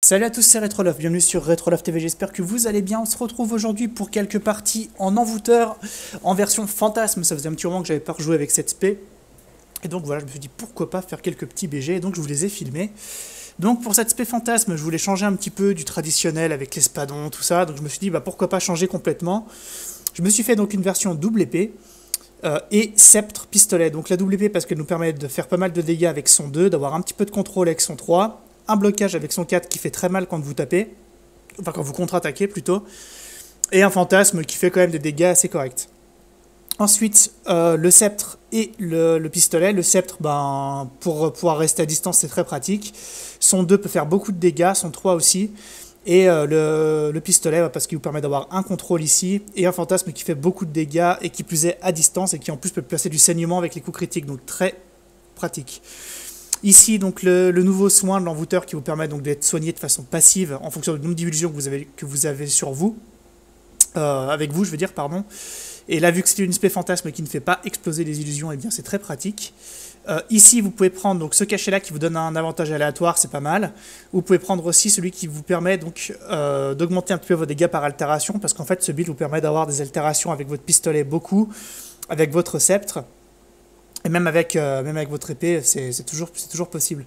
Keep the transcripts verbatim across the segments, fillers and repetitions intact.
Salut à tous, c'est Retroloft, bienvenue sur Retroloft T V, j'espère que vous allez bien. On se retrouve aujourd'hui pour quelques parties en envoûteur, en version fantasme. Ça faisait un petit moment que j'avais pas rejoué avec cette spé. Et donc voilà, je me suis dit pourquoi pas faire quelques petits B G, et donc je vous les ai filmés. Donc pour cette spé fantasme, je voulais changer un petit peu du traditionnel avec l'espadon, tout ça. Donc je me suis dit bah pourquoi pas changer complètement. Je me suis fait donc une version double épée. Euh, et sceptre pistolet. Donc la double épée parce qu'elle nous permet de faire pas mal de dégâts avec son deux, d'avoir un petit peu de contrôle avec son trois. Un blocage avec son quatre qui fait très mal quand vous tapez, enfin quand vous contre-attaquez plutôt, et un fantasme qui fait quand même des dégâts assez corrects. Ensuite, euh, le sceptre et le, le pistolet. Le sceptre, ben, pour pouvoir rester à distance, c'est très pratique. Son deux peut faire beaucoup de dégâts, son trois aussi. Et euh, le, le pistolet, bah, parce qu'il vous permet d'avoir un contrôle ici, et un fantasme qui fait beaucoup de dégâts, et qui plus est à distance, et qui en plus peut placer du saignement avec les coups critiques, donc très pratique. Ici, donc, le, le nouveau soin de l'envoûteur qui vous permet donc d'être soigné de façon passive en fonction du nombre d'illusions que vous avez, que vous avez sur vous. Euh, avec vous, je veux dire, pardon. Et là, vu que c'est une spé fantasme qui ne fait pas exploser les illusions, eh bien c'est très pratique. Euh, ici, vous pouvez prendre donc, ce cachet-là qui vous donne un avantage aléatoire, c'est pas mal. Vous pouvez prendre aussi celui qui vous permet donc euh, d'augmenter un petit peu vos dégâts par altération, parce qu'en fait, ce build vous permet d'avoir des altérations avec votre pistolet beaucoup, avec votre sceptre. Et même avec, euh, même avec votre épée, c'est toujours, toujours possible.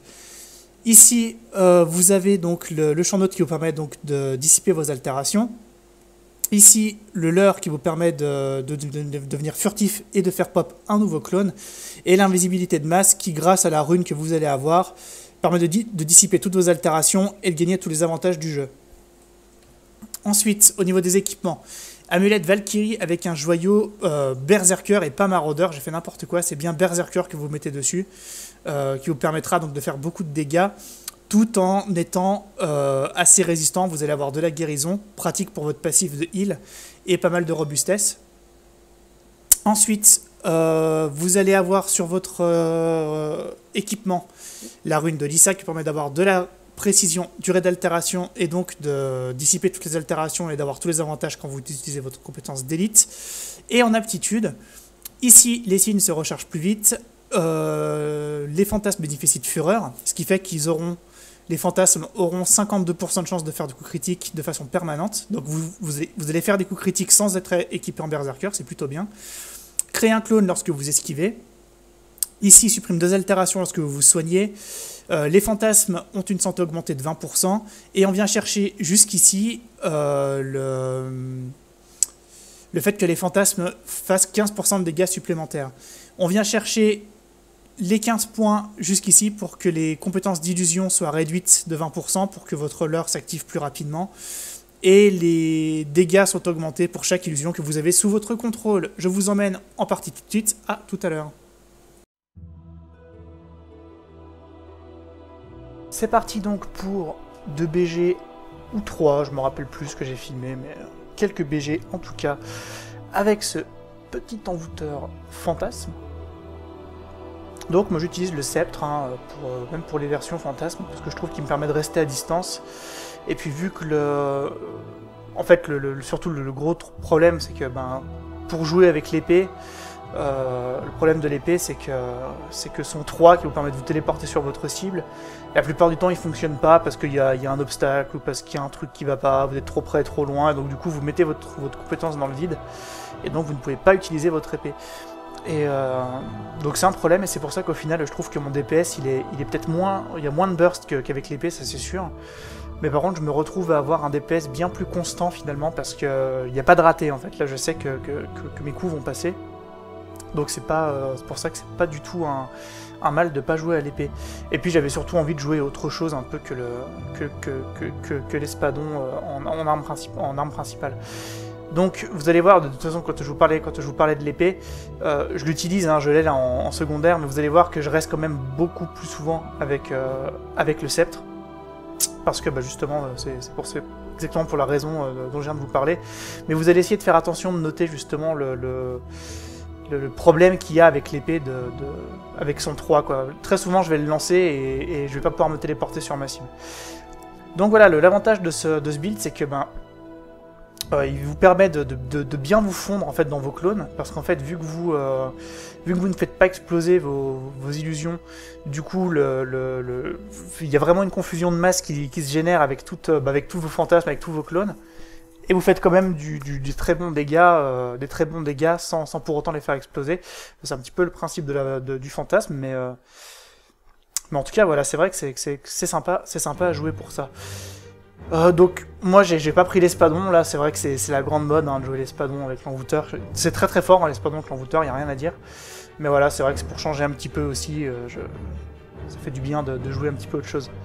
Ici, euh, vous avez donc le, le champ note qui vous permet donc de dissiper vos altérations. Ici, le leurre qui vous permet de, de, de, de devenir furtif et de faire pop un nouveau clone. Et l'invisibilité de masse qui, grâce à la rune que vous allez avoir, permet de, di de dissiper toutes vos altérations et de gagner tous les avantages du jeu. Ensuite, au niveau des équipements, amulette Valkyrie avec un joyau euh, Berserker et pas Maraudeur, j'ai fait n'importe quoi, c'est bien Berserker que vous mettez dessus, euh, qui vous permettra donc de faire beaucoup de dégâts, tout en étant euh, assez résistant. Vous allez avoir de la guérison, pratique pour votre passif de heal, et pas mal de robustesse. Ensuite, euh, vous allez avoir sur votre euh, équipement la rune de Lisa qui permet d'avoir de la précision, durée d'altération, et donc de dissiper toutes les altérations et d'avoir tous les avantages quand vous utilisez votre compétence d'élite. Et en aptitude, ici les signes se rechargent plus vite, euh, les fantasmes bénéficient de fureur, ce qui fait qu'ils auront, les fantasmes auront cinquante-deux pour cent de chance de faire des coups critiques de façon permanente, donc vous, vous, allez, vous allez faire des coups critiques sans être équipé en berserker, c'est plutôt bien. Créer un clone lorsque vous esquivez. Ici, supprime deux altérations lorsque vous vous soignez. Euh, les fantasmes ont une santé augmentée de vingt pour cent. Et on vient chercher jusqu'ici euh, le, le fait que les fantasmes fassent quinze pour cent de dégâts supplémentaires. On vient chercher les quinze points jusqu'ici pour que les compétences d'illusion soient réduites de vingt pour cent pour que votre leurre s'active plus rapidement. Et les dégâts sont augmentés pour chaque illusion que vous avez sous votre contrôle. Je vous emmène en partie tout de suite. À tout à l'heure. C'est parti donc pour deux B G ou trois, je me rappelle plus ce que j'ai filmé, mais quelques B G en tout cas, avec ce petit envoûteur fantasme. Donc moi j'utilise le sceptre, hein, pour, même pour les versions fantasmes, parce que je trouve qu'il me permet de rester à distance. Et puis vu que le... En fait, le, le, surtout le, le gros problème, c'est que ben, pour jouer avec l'épée, Euh, le problème de l'épée, c'est que, c'est que son trois qui vous permet de vous téléporter sur votre cible, la plupart du temps il ne fonctionne pas parce qu'il y a, il y a un obstacle ou parce qu'il y a un truc qui va pas, vous êtes trop près, trop loin, et donc du coup vous mettez votre, votre compétence dans le vide, et donc vous ne pouvez pas utiliser votre épée. Et euh, donc c'est un problème, et c'est pour ça qu'au final je trouve que mon D P S il est, il est peut-être moins, il y a moins de burst qu'avec l'épée, ça c'est sûr. Mais par contre je me retrouve à avoir un D P S bien plus constant finalement parce qu'il n'y a pas de raté en fait. Là je sais que, que, que, que mes coups vont passer. Donc c'est pas, euh, c'est pour ça que c'est pas du tout un, un mal de pas jouer à l'épée. Et puis j'avais surtout envie de jouer autre chose un peu que le que, que, que, que, que l'espadon en, en, arme en arme principale. Donc vous allez voir, de toute façon quand je vous parlais, quand je vous parlais de l'épée, euh, je l'utilise, hein, je l'ai là en, en secondaire, mais vous allez voir que je reste quand même beaucoup plus souvent avec, euh, avec le sceptre. Parce que bah, justement, c'est pour ce, exactement pour la raison euh, dont je viens de vous parler. Mais vous allez essayer de faire attention de noter justement le... le Le, le problème qu'il y a avec l'épée de, de, avec son trois, quoi. Très souvent je vais le lancer et, et je vais pas pouvoir me téléporter sur ma cible. Donc voilà, l'avantage de ce, de ce build, c'est que ben, Euh, il vous permet de, de, de, de bien vous fondre en fait dans vos clones, parce qu'en fait vu que vous euh, vu que vous ne faites pas exploser vos, vos illusions, du coup le, le, le, il y a vraiment une confusion de masse qui, qui se génère avec, toute, bah, avec tous vos fantasmes, avec tous vos clones, et vous faites quand même du, du, du très bon dégâts, euh, des très bons dégâts sans, sans pour autant les faire exploser. C'est un petit peu le principe de la, de, du fantasme, mais, euh, mais en tout cas voilà, c'est vrai que c'est sympa, c'est sympa à jouer pour ça. Euh, donc moi j'ai pas pris l'espadon, là c'est vrai que c'est la grande mode hein, de jouer l'espadon avec l'envoûteur. C'est très très fort hein, l'espadon avec l'envoûteur, il n'y a rien à dire. Mais voilà, c'est vrai que c'est pour changer un petit peu aussi, euh, je... ça fait du bien de, de jouer un petit peu autre chose.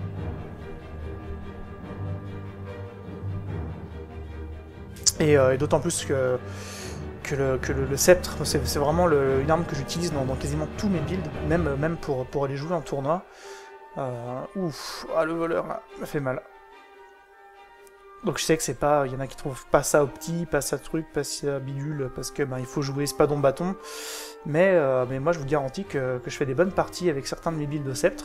Et, euh, et d'autant plus que, que, le, que le, le sceptre, c'est vraiment le, une arme que j'utilise dans, dans quasiment tous mes builds, même, même pour, pour aller jouer en tournoi. Euh, ouf, ah, le voleur là, ça fait mal. Donc je sais que c'est pas, il y en a qui trouvent pas ça opti, pas ça truc, pas ça bidule, parce que ben il faut jouer espadon bâton. Mais, euh, mais moi je vous garantis que, que je fais des bonnes parties avec certains de mes builds de sceptre.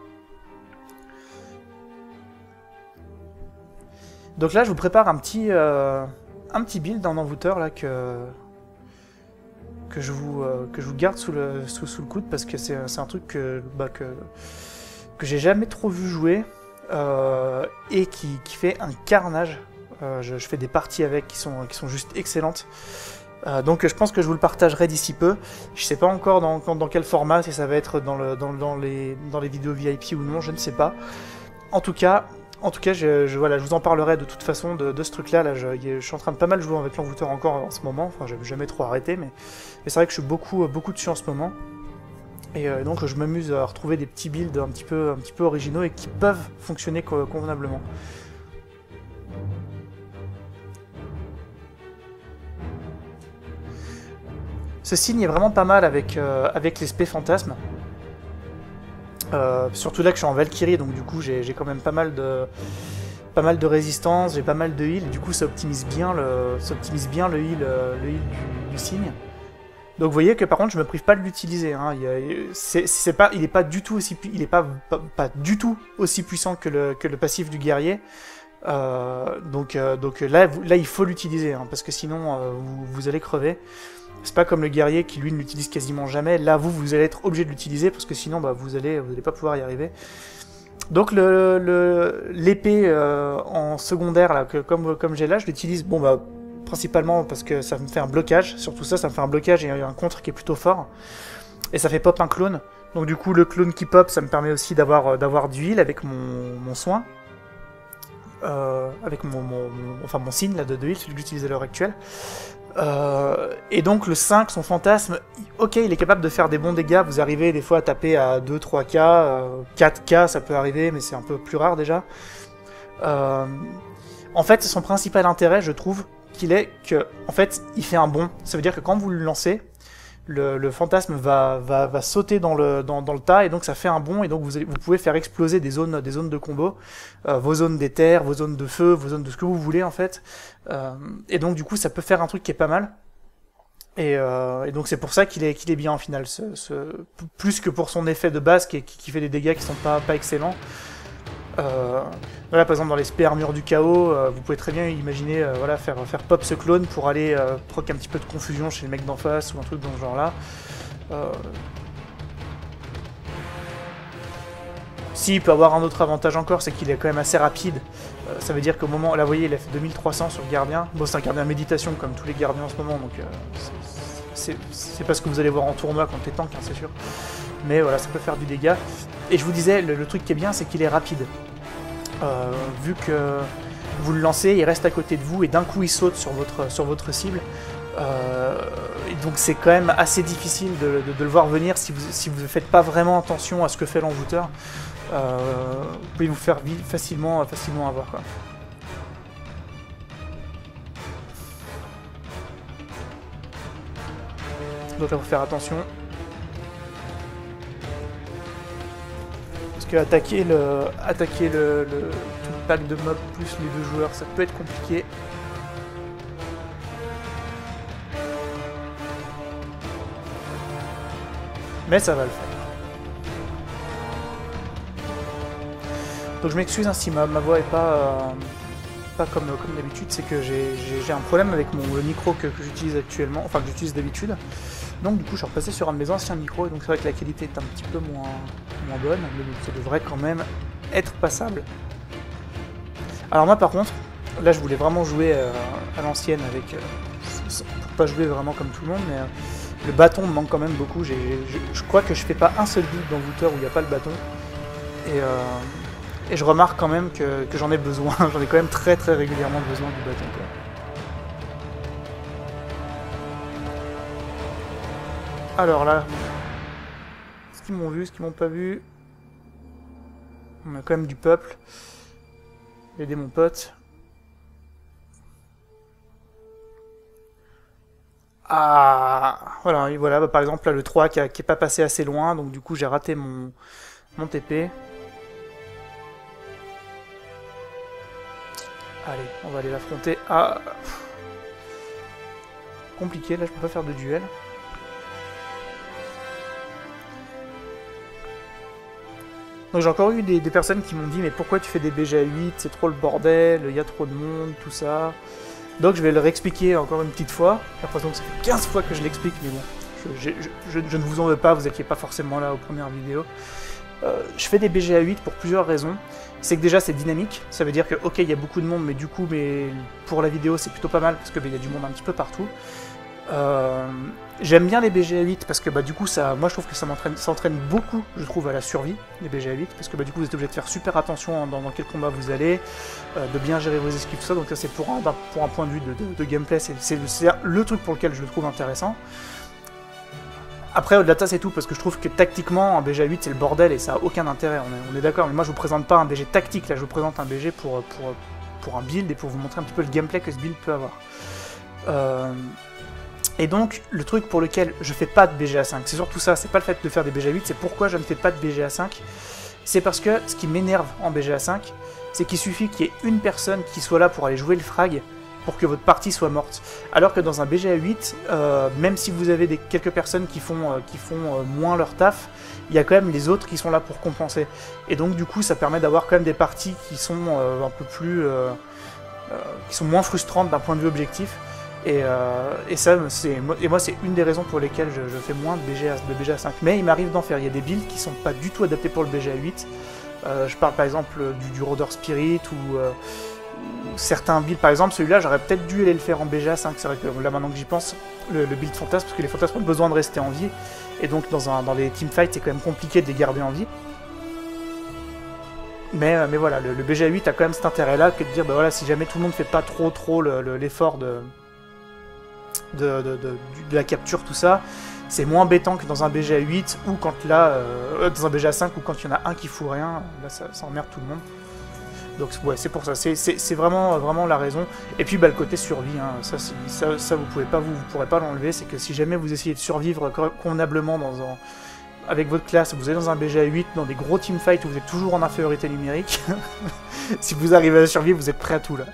Donc là je vous prépare un petit, euh, un petit build en envoûteur là que que je vous euh, que je vous garde sous le sous, sous le coude parce que c'est un truc que bah, que que j'ai jamais trop vu jouer. Euh, et qui, qui fait un carnage. Euh, je, je fais des parties avec qui sont, qui sont juste excellentes. Euh, donc je pense que je vous le partagerai d'ici peu. Je sais pas encore dans, dans quel format, si ça va être dans, le, dans, dans, les, dans les vidéos V I P ou non, je ne sais pas. En tout cas, en tout cas je, je, voilà, je vous en parlerai de toute façon de, de ce truc-là. Là, je, je suis en train de pas mal jouer avec l'envoûteur encore en ce moment. Enfin, j'avais jamais trop arrêté, mais, mais c'est vrai que je suis beaucoup, beaucoup dessus en ce moment. Et euh, donc je m'amuse à retrouver des petits builds un petit peu, un petit peu originaux et qui peuvent fonctionner co convenablement. Ce signe est vraiment pas mal avec, euh, avec les spé fantasmes. Euh, surtout là que je suis en Valkyrie, donc du coup j'ai quand même pas mal de, pas mal de résistance, j'ai pas mal de heal, et du coup ça optimise bien le, ça optimise bien le heal, le heal du, du signe. Donc vous voyez que par contre je me prive pas de l'utiliser. Hein. C'est pas, il est pas du tout aussi, il est pas, pas, pas du tout aussi puissant que le, que le passif du guerrier. Euh, donc, euh, donc là, vous, là il faut l'utiliser hein, parce que sinon euh, vous, vous allez crever. C'est pas comme le guerrier qui lui ne l'utilise quasiment jamais. Là vous vous allez être obligé de l'utiliser parce que sinon bah, vous allez vous allez pas pouvoir y arriver. Donc le l'épée euh, en secondaire là que comme comme j'ai là, je l'utilise bon bah principalement parce que ça me fait un blocage, surtout ça, ça me fait un blocage et un contre qui est plutôt fort. Et ça fait pop un clone. Donc du coup, le clone qui pop, ça me permet aussi d'avoir d'avoir du heal avec mon, mon soin. Euh, avec mon, mon, mon, enfin, mon signe là, de, de heal, celui que j'utilise à l'heure actuelle. Euh, et donc le cinq, son fantasme, ok, il est capable de faire des bons dégâts. Vous arrivez des fois à taper à deux trois K, euh, quatre K, ça peut arriver, mais c'est un peu plus rare déjà. Euh, en fait, son principal intérêt, je trouve, qu'il est que, en fait, il fait un bond. Ça veut dire que quand vous le lancez, le, le fantasme va, va, va sauter dans le, dans, dans le tas, et donc ça fait un bond, et donc vous, vous pouvez faire exploser des zones, des zones de combo, euh, vos zones d'éther, vos zones de feu, vos zones de ce que vous voulez, en fait. Euh, et donc, du coup, ça peut faire un truc qui est pas mal. Et, euh, et donc, c'est pour ça qu'il est, qu'il est bien, en final. Ce, ce, plus que pour son effet de base, qui, qui fait des dégâts qui sont pas, pas excellents. Euh, voilà, par exemple dans les spé armure du chaos, euh, vous pouvez très bien imaginer euh, voilà, faire, faire pop ce clone pour aller euh, proc un petit peu de confusion chez les mecs d'en face ou un truc dans ce genre là. Euh... Si, il peut avoir un autre avantage encore, c'est qu'il est quand même assez rapide. Euh, ça veut dire qu'au moment, là vous voyez, il a fait deux mille trois cents sur le gardien. Bon, c'est un gardien méditation comme tous les gardiens en ce moment, donc euh, c'est pas ce que vous allez voir en tournoi quand t'es tank, hein, c'est sûr. Mais voilà, ça peut faire du dégât. Et je vous disais, le, le truc qui est bien, c'est qu'il est rapide. Euh, vu que vous le lancez, il reste à côté de vous et d'un coup il saute sur votre, sur votre cible. Euh, et donc c'est quand même assez difficile de, de, de le voir venir si vous si vous ne faites pas vraiment attention à ce que fait l'envoûteur. Euh, vous pouvez vous faire facilement, facilement avoir, quoi. Donc là, il faut faire attention. Parce que attaquer le, attaquer le, le, tout le pack de mobs plus les deux joueurs, ça peut être compliqué. Mais ça va le faire. Donc je m'excuse hein, si ma, ma voix est pas, euh, pas comme, comme d'habitude, c'est que j'ai un problème avec mon, le micro que, que j'utilise actuellement, enfin que j'utilise d'habitude. Donc du coup je suis repassé sur un de mes anciens micros, et donc c'est vrai que la qualité est un petit peu moins, moins bonne, mais ça devrait quand même être passable. Alors moi par contre, là je voulais vraiment jouer euh, à l'ancienne avec... Euh, pour pas jouer vraiment comme tout le monde, mais euh, le bâton me manque quand même beaucoup. Je, je crois que je fais pas un seul build d'envoûteur où il n'y a pas le bâton. Et, euh, et je remarque quand même que, que j'en ai besoin. J'en ai quand même très très régulièrement besoin du bâton, quoi. Alors là, est-ce qu'ils m'ont vu, est-ce qu'ils m'ont pas vu? On a quand même du peuple. J'ai aidé mon pote. Ah, voilà, et voilà bah, par exemple là le trois qui, a, qui est pas passé assez loin, donc du coup j'ai raté mon, mon T P. Allez, on va aller l'affronter. Ah, compliqué, là je peux pas faire de duel. Donc j'ai encore eu des, des personnes qui m'ont dit mais pourquoi tu fais des B G A huit, c'est trop le bordel, il y a trop de monde, tout ça. Donc je vais le réexpliquer encore une petite fois. J'ai l'impression que ça fait quinze fois que je l'explique, mais bon, je, je, je, je ne vous en veux pas, vous n'étiez pas forcément là aux premières vidéos. Euh, je fais des B G A huit pour plusieurs raisons. C'est que déjà c'est dynamique, ça veut dire que ok il y a beaucoup de monde, mais du coup mais pour la vidéo c'est plutôt pas mal parce que bah, y a du monde un petit peu partout. Euh, J'aime bien les B G A huit parce que bah, du coup ça, moi je trouve que ça s'entraîne beaucoup, je trouve, à la survie, les B G A huit, parce que bah, du coup vous êtes obligé de faire super attention dans, dans quel combat vous allez, euh, de bien gérer vos esquives, tout ça, donc ça c'est pour un, pour un point de vue de, de, de gameplay, c'est le truc pour lequel je le trouve intéressant. Après au-delà de ça c'est tout, parce que je trouve que tactiquement un B G A huit c'est le bordel et ça a aucun intérêt, on est, on est d'accord, mais moi je vous présente pas un B G tactique, là je vous présente un B G pour, pour, pour un build et pour vous montrer un petit peu le gameplay que ce build peut avoir. Euh... Et donc, le truc pour lequel je fais pas de B G A cinq, c'est surtout ça, c'est pas le fait de faire des B G A huit, c'est pourquoi je ne fais pas de B G A cinq. C'est parce que ce qui m'énerve en B G A cinq, c'est qu'il suffit qu'il y ait une personne qui soit là pour aller jouer le frag pour que votre partie soit morte. Alors que dans un B G A huit, euh, même si vous avez des, quelques personnes qui font, euh, qui font euh, moins leur taf, il y a quand même les autres qui sont là pour compenser. Et donc du coup, ça permet d'avoir quand même des parties qui sont euh, un peu plus... Euh, euh, qui sont moins frustrantes d'un point de vue objectif. Et, euh, et, ça, et moi, c'est une des raisons pour lesquelles je, je fais moins de B G A, de B G A cinq. Mais il m'arrive d'en faire. Il y a des builds qui sont pas du tout adaptés pour le B G A huit. Euh, je parle par exemple du, du Rôdeur Spirit ou, euh, ou certains builds. Par exemple, celui-là, j'aurais peut-être dû aller le faire en B G A cinq. C'est vrai que là, maintenant que j'y pense, le, le build fantasme, parce que les fantasmes ont besoin de rester en vie. Et donc, dans, un, dans les teamfights, c'est quand même compliqué de les garder en vie. Mais, mais voilà, le, le B G A huit a quand même cet intérêt-là que de dire, bah voilà, si jamais tout le monde fait pas trop trop l'effort de... De, de, de, de la capture, tout ça, c'est moins embêtant que dans un B G A huit ou quand là, euh, dans un B G A cinq ou quand il y en a un qui fout rien, là ça, ça emmerde tout le monde. Donc ouais, c'est pour ça, c'est vraiment, vraiment la raison. Et puis bah, le côté survie, hein, ça, ça, ça vous pouvez pas, vous, vous pourrez pas l'enlever, c'est que si jamais vous essayez de survivre convenablement dans un, avec votre classe, vous êtes dans un B G A huit, dans des gros teamfights où vous êtes toujours en infériorité numérique, si vous arrivez à survivre, vous êtes prêt à tout là.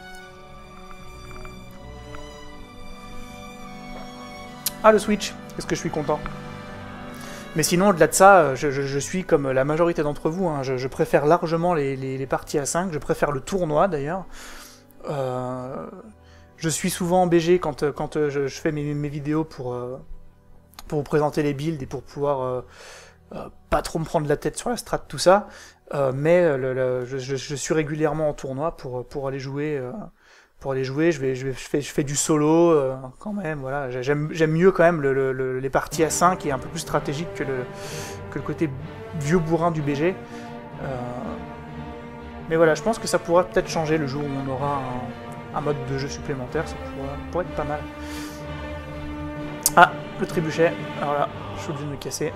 Ah, le Switch, est-ce que je suis content? Mais sinon, au-delà de ça, je, je, je suis comme la majorité d'entre vous, hein, je, je préfère largement les, les, les parties à cinq, je préfère le tournoi d'ailleurs. Euh, je suis souvent en B G quand, quand je, je fais mes, mes vidéos pour, euh, pour vous présenter les builds et pour pouvoir euh, euh, pas trop me prendre la tête sur la strat, tout ça. Euh, mais le, le, je, je, je suis régulièrement en tournoi pour, pour aller jouer... Euh, Pour aller jouer, je, vais, je, vais, je, fais, je fais du solo, euh, quand même, voilà. J'aime mieux quand même le, le, le, les parties à cinq et un peu plus stratégique que le, que le côté vieux bourrin du B G. Euh, mais voilà, je pense que ça pourra peut-être changer le jour où on aura un, un mode de jeu supplémentaire, ça pourra, pourrait être pas mal. Ah, le trébuchet, alors là, je suis obligé de me casser.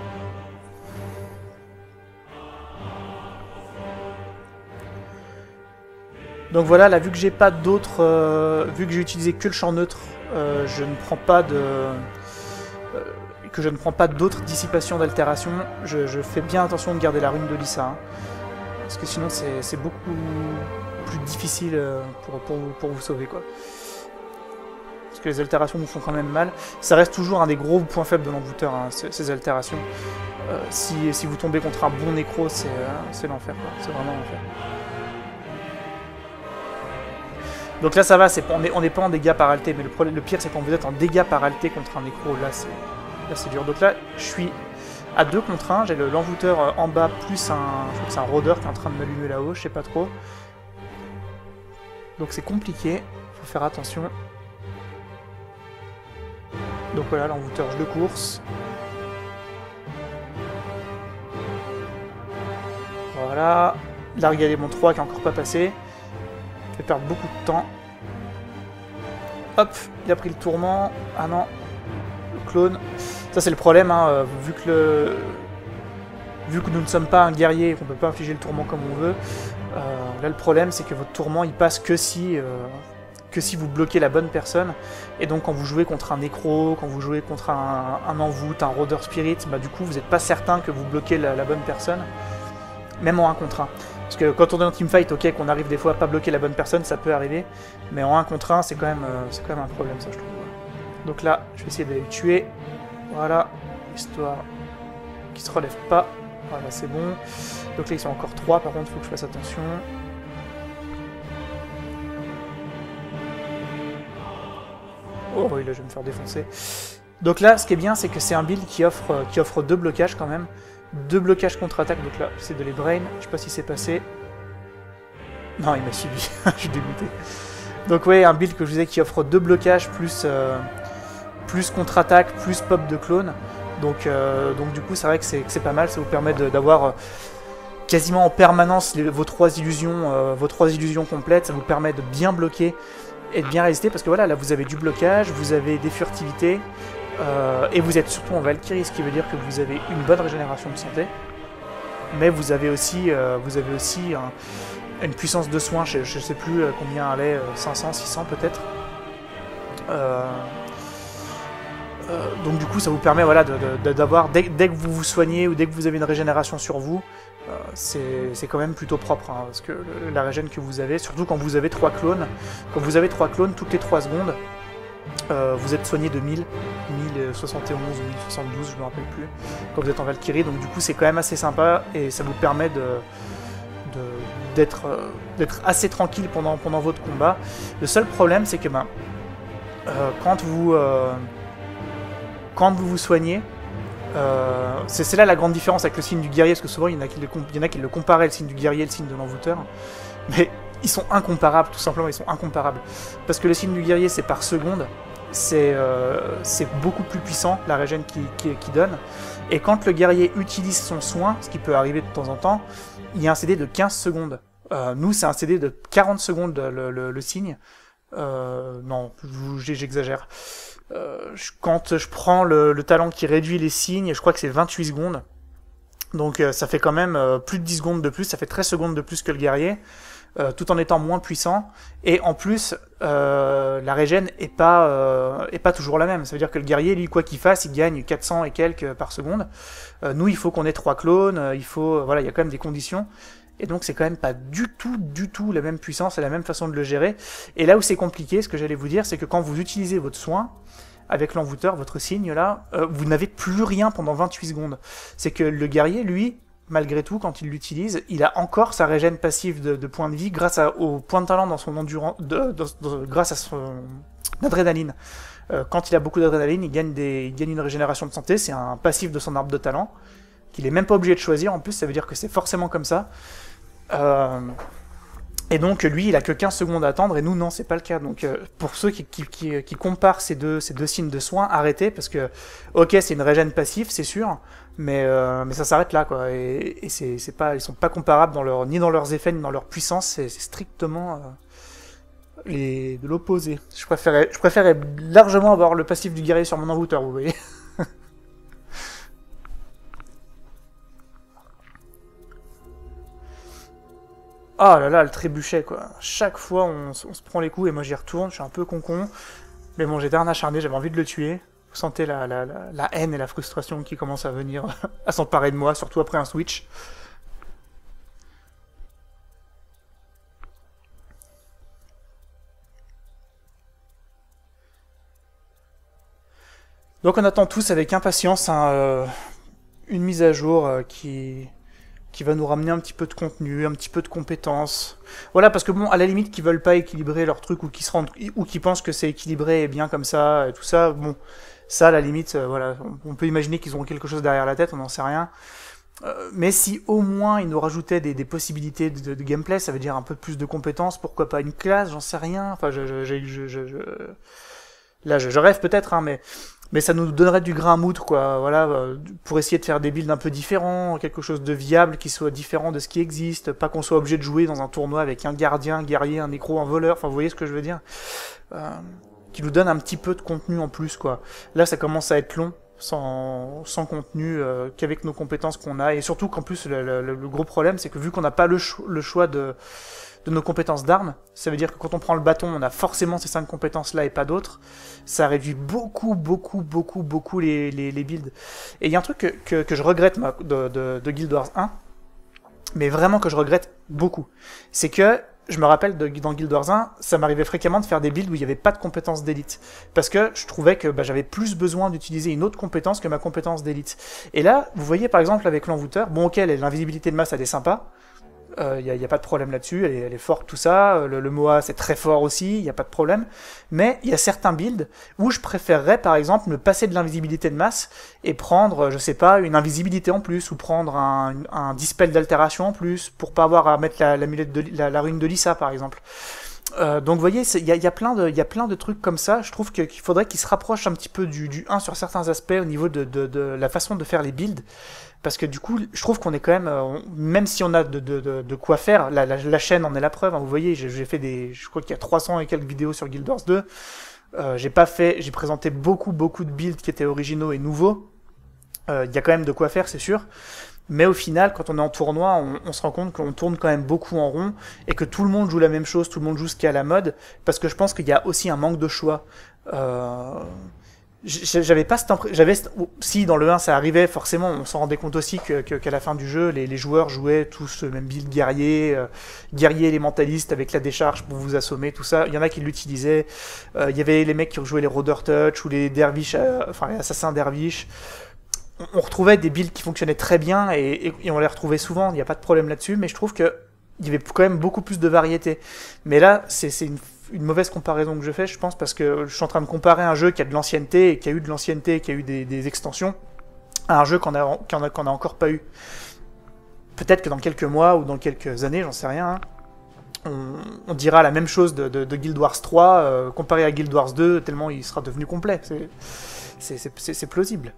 Donc voilà, là, vu que j'ai pas d'autres, euh, vu que j'ai utilisé que le champ neutre, euh, je ne prends pas de, euh, que je ne prends pas d'autres dissipations d'altération. Je, je fais bien attention de garder la rune de Lissa, hein, parce que sinon c'est beaucoup plus difficile pour, pour, pour vous sauver, quoi. Parce que les altérations nous font quand même mal. Ça reste toujours un des gros points faibles de l'envoûteur, hein, ces altérations. Euh, si, si vous tombez contre un bon nécro, c'est euh, l'enfer, c'est vraiment l'enfer. Donc là ça va, c'est, on n'est on est pas en dégâts par alté, mais le, problème, le pire c'est quand vous êtes en dégâts par alté contre un nécro, là c'est, là c'est dur. Donc là je suis à deux contre un, j'ai l'envoûteur en bas plus un, je crois que c'est un rôdeur qui est en train de m'allumer là-haut, je sais pas trop. Donc c'est compliqué, faut faire attention. Donc voilà, l'envoûteur je le course. Voilà, là regardez mon trois qui est encore pas passé. Je vais perdre beaucoup de temps. Hop, il a pris le tourment. Ah non, le clone. Ça c'est le problème, hein, vu que le... vu que nous ne sommes pas un guerrier et qu'on ne peut pas infliger le tourment comme on veut. Euh, là le problème c'est que votre tourment il passe que si, euh, que si vous bloquez la bonne personne. Et donc quand vous jouez contre un nécro, quand vous jouez contre un, un envoûte, un rôdeur spirit, bah du coup vous n'êtes pas certain que vous bloquez la, la bonne personne. Même en un contre un. Parce que quand on est en teamfight, ok, qu'on arrive des fois à pas bloquer la bonne personne, ça peut arriver. Mais en un contre un, c'est quand même, euh, c'est quand même un problème, ça, je trouve. Donc là, je vais essayer de les tuer. Voilà, histoire qu'ils se relèvent pas. Voilà, c'est bon. Donc là, ils sont encore trois, par contre, il faut que je fasse attention. Oh oui, là, je vais me faire défoncer. Donc là, ce qui est bien, c'est que c'est un build qui offre, qui offre deux blocages quand même. Deux blocages contre-attaque, donc là, j'essaie de les brain. Je sais pas si c'est passé. Non, il m'a suivi. Je suis dégoûté. Donc ouais, un build que je vous disais qui offre deux blocages, plus, euh, plus contre-attaque, plus pop de clone. Donc, euh, donc du coup, c'est vrai que c'est pas mal. Ça vous permet d'avoir euh, quasiment en permanence les, vos, trois illusions, euh, vos trois illusions complètes. Ça vous permet de bien bloquer et de bien résister. Parce que voilà, là, vous avez du blocage, vous avez des furtivités. Euh, et vous êtes surtout en Valkyrie, ce qui veut dire que vous avez une bonne régénération de santé, mais vous avez aussi, euh, vous avez aussi un, une puissance de soin, je ne sais plus combien elle est, cinq cents, six cents peut-être. Euh, euh, donc du coup ça vous permet voilà, d'avoir, dès, dès que vous vous soignez ou dès que vous avez une régénération sur vous, euh, c'est quand même plutôt propre, hein, parce que le, la régène que vous avez, surtout quand vous avez trois clones, quand vous avez trois clones toutes les trois secondes, Euh, vous êtes soigné de mille, mille soixante et onze ou mille soixante-douze, je me rappelle plus, quand vous êtes en Valkyrie, donc du coup c'est quand même assez sympa et ça vous permet de d'être euh, d'être assez tranquille pendant, pendant votre combat. Le seul problème c'est que ben, euh, quand vous euh, quand vous vous soignez, euh, c'est là la grande différence avec le signe du guerrier, parce que souvent il y en a qui le, il y en a qui le comparaient, le signe du guerrier et le signe de l'envoûteur, mais ils sont incomparables, tout simplement, ils sont incomparables. Parce que le signe du guerrier, c'est par seconde, c'est euh, beaucoup plus puissant, la régène qui, qui, qui donne. Et quand le guerrier utilise son soin, ce qui peut arriver de temps en temps, il y a un C D de quinze secondes. Euh, nous, c'est un C D de quarante secondes, le, le, le signe. Euh, non, j'exagère. Euh, quand je prends le, le talent qui réduit les signes, je crois que c'est vingt-huit secondes. Donc euh, ça fait quand même euh, plus de dix secondes de plus, ça fait treize secondes de plus que le guerrier. Euh, tout en étant moins puissant, et en plus euh, la régène est pas, euh, est pas toujours la même. Ça veut dire que le guerrier, lui, quoi qu'il fasse, il gagne quatre cents et quelques par seconde. Euh, nous, il faut qu'on ait trois clones, euh, il faut, euh, voilà, il y a quand même des conditions, et donc c'est quand même pas du tout, du tout la même puissance et la même façon de le gérer. Et là où c'est compliqué, ce que j'allais vous dire, c'est que quand vous utilisez votre soin, avec l'envoûteur, votre signe là, euh, vous n'avez plus rien pendant vingt-huit secondes. C'est que le guerrier, lui, malgré tout, quand il l'utilise, il a encore sa régène passive de, de points de vie grâce à, au point de talent dans son endurance, de, de, de, grâce à son adrénaline. Euh, quand il a beaucoup d'adrénaline, il gagne des, il gagne une régénération de santé, c'est un passif de son arbre de talent, qu'il est même pas obligé de choisir, en plus ça veut dire que c'est forcément comme ça. Euh, et donc lui, il a que quinze secondes à attendre, et nous non, c'est pas le cas. Donc euh, pour ceux qui, qui, qui, qui comparent ces deux, ces deux signes de soins, arrêtez, parce que, ok, c'est une régène passive, c'est sûr, mais, euh, mais ça s'arrête là, quoi. Et, et c'est pas, ils sont pas comparables dans leur, ni dans leurs effets, ni dans leur puissance, c'est strictement euh, les, de l'opposé. Je préférais, je préférais largement avoir le passif du guerrier sur mon envoûteur, vous voyez. Ah là là, le trébuchet, quoi. Chaque fois, on, on se prend les coups, et moi j'y retourne, je suis un peu con-con. Mais bon, j'étais un acharné, j'avais envie de le tuer. Vous sentez la, la, la, la haine et la frustration qui commencent à venir, à s'emparer de moi, surtout après un switch. Donc on attend tous avec impatience hein, euh, une mise à jour euh, qui... qui va nous ramener un petit peu de contenu, un petit peu de compétences. Voilà, parce que bon, à la limite, qu'ils veulent pas équilibrer leur truc, ou qu'ils se rendent, ou qu'ils pensent que c'est équilibré et bien comme ça, et tout ça, bon, ça, à la limite, euh, voilà, on peut imaginer qu'ils auront quelque chose derrière la tête, on n'en sait rien. Euh, mais si au moins ils nous rajoutaient des, des possibilités de, de gameplay, ça veut dire un peu plus de compétences, pourquoi pas une classe, j'en sais rien, enfin, je, je, je, je, je, je... là, je, je rêve peut-être, hein, mais... Mais ça nous donnerait du grain à moudre, quoi, voilà, pour essayer de faire des builds un peu différents, quelque chose de viable qui soit différent de ce qui existe, pas qu'on soit obligé de jouer dans un tournoi avec un gardien, un guerrier, un nécro, un voleur, enfin vous voyez ce que je veux dire, euh, qui nous donne un petit peu de contenu en plus, quoi. Là, ça commence à être long, sans, sans contenu, euh, qu'avec nos compétences qu'on a, et surtout qu'en plus, le, le, le gros problème, c'est que vu qu'on n'a pas le, cho le choix de... de nos compétences d'armes, ça veut dire que quand on prend le bâton, on a forcément ces cinq compétences-là et pas d'autres, ça réduit beaucoup, beaucoup, beaucoup, beaucoup les, les, les builds. Et il y a un truc que, que, que je regrette moi, de, de, de Guild Wars un, mais vraiment que je regrette beaucoup, c'est que, je me rappelle, de, dans Guild Wars un, ça m'arrivait fréquemment de faire des builds où il n'y avait pas de compétences d'élite, parce que je trouvais que bah, j'avais plus besoin d'utiliser une autre compétence que ma compétence d'élite. Et là, vous voyez par exemple avec l'envoûteur, bon ok, l'invisibilité de masse elle est sympa, il euh, n'y a, y a pas de problème là-dessus, elle, elle est forte, tout ça, le, le M O A c'est très fort aussi, il n'y a pas de problème, mais il y a certains builds où je préférerais par exemple me passer de l'invisibilité de masse et prendre, je sais pas, une invisibilité en plus, ou prendre un, un dispel d'altération en plus, pour pas avoir à mettre la, la, de, la, la rune de Lisa par exemple. Euh, donc vous voyez, il y a, y, a plein de, y a plein de trucs comme ça, je trouve qu'il faudrait qu'ils se rapprochent un petit peu du, du un sur certains aspects au niveau de, de, de la façon de faire les builds, parce que du coup, je trouve qu'on est quand même, euh, même si on a de, de, de, de quoi faire, la, la, la chaîne en est la preuve, hein, vous voyez, j'ai fait des, je crois qu'il y a trois cents et quelques vidéos sur Guild Wars deux, euh, j'ai pas fait, j'ai présenté beaucoup beaucoup de builds qui étaient originaux et nouveaux, il euh, y a quand même de quoi faire, c'est sûr. Mais au final, quand on est en tournoi, on, on se rend compte qu'on tourne quand même beaucoup en rond et que tout le monde joue la même chose, tout le monde joue ce qui est à la mode, parce que je pense qu'il y a aussi un manque de choix. Euh... J'avais pas cette impression, si dans le un ça arrivait, forcément, on s'en rendait compte aussi que, que, qu'à la fin du jeu, les, les joueurs jouaient tous le même build guerrier, euh, guerrier élémentaliste avec la décharge pour vous assommer, tout ça. Il y en a qui l'utilisaient. Euh, il y avait les mecs qui jouaient les Roder Touch ou les derviches, euh, enfin les assassins derviches. On retrouvait des builds qui fonctionnaient très bien et, et, et on les retrouvait souvent, il n'y a pas de problème là-dessus, mais je trouve qu'il y avait quand même beaucoup plus de variété. Mais là, c'est une, une mauvaise comparaison que je fais, je pense, parce que je suis en train de comparer un jeu qui a de l'ancienneté, et qui a eu de l'ancienneté, qui a eu des, des extensions, à un jeu qu'on a, qu'on a, qu'on a encore pas eu. Peut-être que dans quelques mois ou dans quelques années, j'en sais rien, hein, on, on dira la même chose de, de, de Guild Wars trois, euh, comparé à Guild Wars deux, tellement il sera devenu complet. C'est plausible.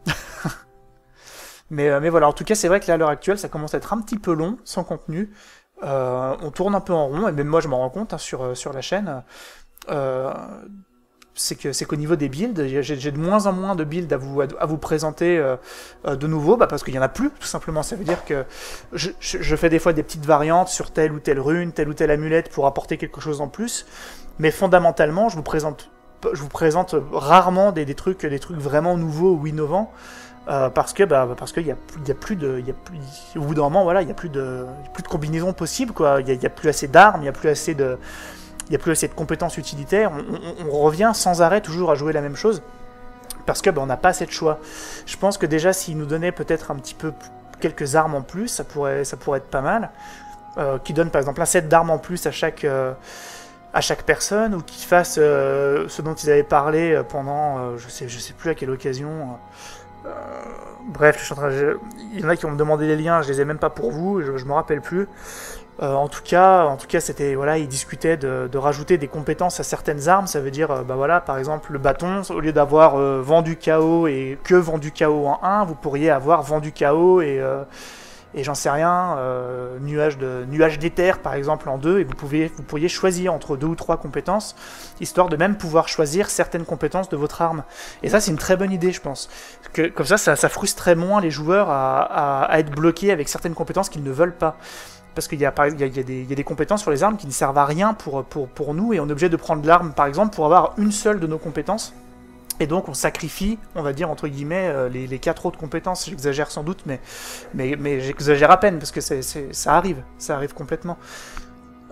Mais, euh, mais voilà, en tout cas, c'est vrai que là, à l'heure actuelle, ça commence à être un petit peu long, sans contenu. Euh, on tourne un peu en rond, et même moi, je m'en rends compte hein, sur, sur la chaîne. Euh, c'est que c'est qu'au niveau des builds, j'ai de moins en moins de builds à vous, à vous présenter euh, de nouveau, bah parce qu'il n'y en a plus, tout simplement. Ça veut dire que je, je, je fais des fois des petites variantes sur telle ou telle rune, telle ou telle amulette pour apporter quelque chose en plus. Mais fondamentalement, je vous présente, je vous présente rarement des, des, trucs, des trucs vraiment nouveaux ou innovants. Euh, parce que bah parce qu'il y a il y a plus de il y a plus au bout d'un moment voilà il y a plus de il y a plus de combinaisons possibles quoi, il y a, il y a plus assez d'armes, il y a plus assez de il y a plus assez de compétences utilitaires, on, on, on revient sans arrêt toujours à jouer la même chose parce que bah, on n'a pas assez de choix. Je pense que déjà s'ils nous donnaient peut-être un petit peu quelques armes en plus, ça pourrait ça pourrait être pas mal, euh, qui donne par exemple un set d'armes en plus à chaque euh, à chaque personne, ou qu'ils fassent euh, ce dont ils avaient parlé pendant euh, je sais je sais plus à quelle occasion. Euh, bref, je suis en train de... il y en a qui ont me demandé les liens, je les ai même pas pour vous, je, je me rappelle plus. Euh, en tout cas, en tout cas, c'était voilà, ils discutaient de, de rajouter des compétences à certaines armes. Ça veut dire, euh, bah voilà, par exemple, le bâton, au lieu d'avoir euh, vendu K O et que vendu K O en un, vous pourriez avoir vendu K O et euh, et j'en sais rien, euh, nuage de nuage d'éther par exemple en deux, et vous pouvez vous pourriez choisir entre deux ou trois compétences, histoire de même pouvoir choisir certaines compétences de votre arme. Et ça c'est une très bonne idée, je pense. Que comme ça, ça, ça frustrerait moins les joueurs à, à, à être bloqués avec certaines compétences qu'ils ne veulent pas. Parce qu'il y, y, y, y, y a des compétences sur les armes qui ne servent à rien pour, pour, pour nous, et on est obligé de prendre l'arme par exemple pour avoir une seule de nos compétences. Et donc on sacrifie, on va dire entre guillemets, euh, les, les quatre autres compétences. J'exagère sans doute, mais, mais, mais j'exagère à peine, parce que c'est, c'est, ça arrive, ça arrive complètement.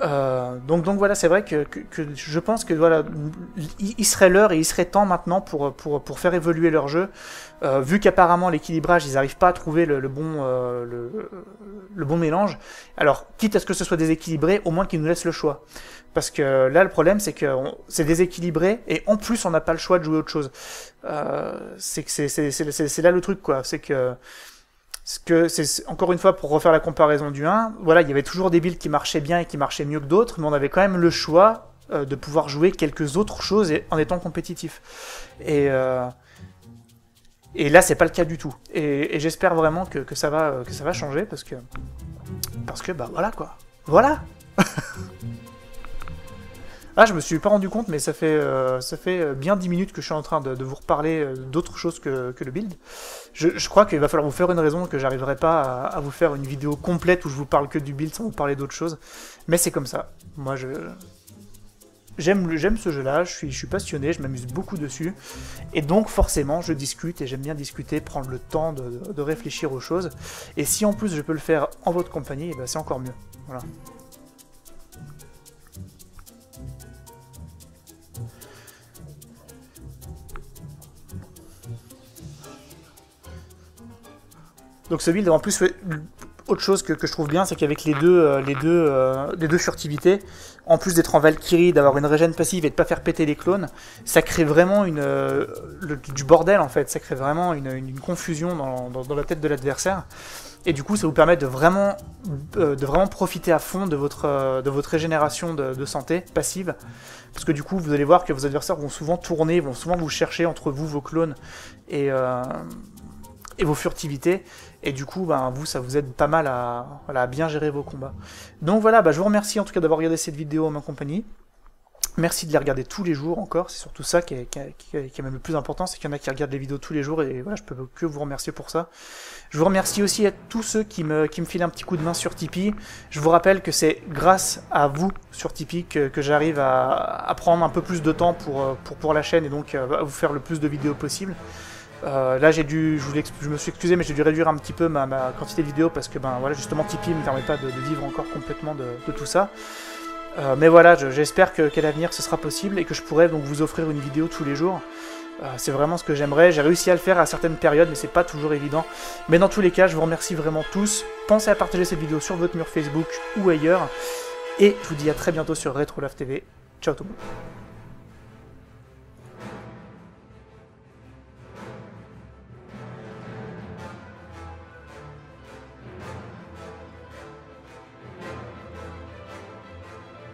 Euh, donc, donc voilà, c'est vrai que, que, que je pense que voilà, il, il serait l'heure et il serait temps maintenant pour, pour, pour faire évoluer leur jeu, euh, vu qu'apparemment l'équilibrage, ils n'arrivent pas à trouver le, le, bon, euh, le, le bon mélange. Alors, quitte à ce que ce soit déséquilibré, au moins qu'ils nous laissent le choix. Parce que là, le problème, c'est que c'est déséquilibré et en plus, on n'a pas le choix de jouer autre chose. Euh, c'est que c'est, c'est, c'est, c'est, c'est là le truc, quoi. C'est que que c'est encore une fois pour refaire la comparaison du un, voilà, il y avait toujours des builds qui marchaient bien et qui marchaient mieux que d'autres, mais on avait quand même le choix euh, de pouvoir jouer quelques autres choses et, en étant compétitif. Et, euh, et là, c'est pas le cas du tout. Et, et j'espère vraiment que, que ça va que ça va changer parce que parce que bah voilà quoi, voilà. Ah, je me suis pas rendu compte, mais ça fait, euh, ça fait bien dix minutes que je suis en train de, de vous reparler d'autres choses que, que le build. Je, je crois qu'il va falloir vous faire une raison, que j'arriverai pas à, à vous faire une vidéo complète où je vous parle que du build sans vous parler d'autres choses. Mais c'est comme ça. Moi, je j'aime j'aime ce jeu-là, je suis, je suis passionné, je m'amuse beaucoup dessus. Et donc, forcément, je discute et j'aime bien discuter, prendre le temps de, de réfléchir aux choses. Et si en plus je peux le faire en votre compagnie, eh ben, c'est encore mieux. Voilà. Donc ce build, en plus, autre chose que, que je trouve bien, c'est qu'avec les deux, euh, les, deux, euh, les deux furtivités, en plus d'être en Valkyrie, d'avoir une régène passive et de pas faire péter les clones, ça crée vraiment une, euh, le, du bordel en fait, ça crée vraiment une, une, une confusion dans, dans, dans la tête de l'adversaire. Et du coup, ça vous permet de vraiment, euh, de vraiment profiter à fond de votre, euh, de votre régénération de, de santé passive. Parce que du coup, vous allez voir que vos adversaires vont souvent tourner, vont souvent vous chercher entre vous, vos clones, et... Euh, et vos furtivités, et du coup, ben, vous, ça vous aide pas mal à, voilà, à bien gérer vos combats. Donc voilà, ben, je vous remercie en tout cas d'avoir regardé cette vidéo en ma compagnie. Merci de les regarder tous les jours encore, c'est surtout ça qui est, qui est, qui est, qui est même le plus important, c'est qu'il y en a qui regardent les vidéos tous les jours, et voilà, je peux que vous remercier pour ça. Je vous remercie aussi à tous ceux qui me, qui me filent un petit coup de main sur Tipeee. Je vous rappelle que c'est grâce à vous sur Tipeee que, que j'arrive à, à prendre un peu plus de temps pour, pour, pour la chaîne, et donc à vous faire le plus de vidéos possible. Euh, là j'ai dû, je, je me suis excusé, mais j'ai dû réduire un petit peu ma, ma quantité de vidéos parce que ben voilà, justement Tipeee ne me permet pas de, de vivre encore complètement de, de tout ça. Euh, mais voilà, j'espère qu'à l'avenir ce sera possible et que je pourrai donc vous offrir une vidéo tous les jours. Euh, c'est vraiment ce que j'aimerais. J'ai réussi à le faire à certaines périodes, mais c'est pas toujours évident. Mais dans tous les cas, je vous remercie vraiment tous. Pensez à partager cette vidéo sur votre mur Facebook ou ailleurs. Et je vous dis à très bientôt sur RetroLove T V. Ciao tout le monde.